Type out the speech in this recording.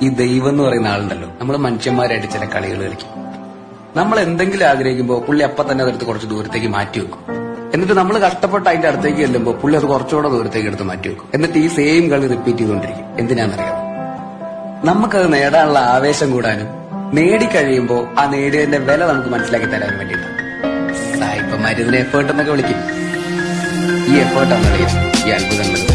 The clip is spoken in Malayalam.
ഈ ദൈവം എന്ന് പറയുന്ന ആളുണ്ടല്ലോ, നമ്മൾ മനുഷ്യന്മാരായിട്ട് ചില കളികൾ കളിക്കും. നമ്മൾ എന്തെങ്കിലും ആഗ്രഹിക്കുമ്പോൾ പുള്ളി അപ്പം തന്നെ അതെടുത്ത് കുറച്ച് ദൂരത്തേക്ക് മാറ്റി വെക്കും. എന്നിട്ട് നമ്മൾ കഷ്ടപ്പെട്ട് അതിന്റെ അടുത്തേക്ക് ചെല്ലുമ്പോൾ പുള്ളി അത് കുറച്ചുകൂടെ ദൂരത്തേക്ക് എടുത്ത് മാറ്റി വെക്കും. എന്നിട്ട് ഈ സെയിം കളി റിപ്പീറ്റ് ചെയ്തുകൊണ്ടിരിക്കും. എന്തിനാണെന്നറിയാമോ? നമുക്കത് നേടാനുള്ള ആവേശം കൂടാനും നേടിക്കഴിയുമ്പോൾ ആ നേടിയതിന്റെ വില നമുക്ക് മനസ്സിലാക്കി തരാൻ വേണ്ടിയിട്ടാണ്. സായിപ്പന്മാർ ഇതിനെ എഫേർട്ട് എന്നൊക്കെ വിളിക്കും. ഈ എഫേർട്ടാണ് ഈ അത്ഭുതങ്ങൾ.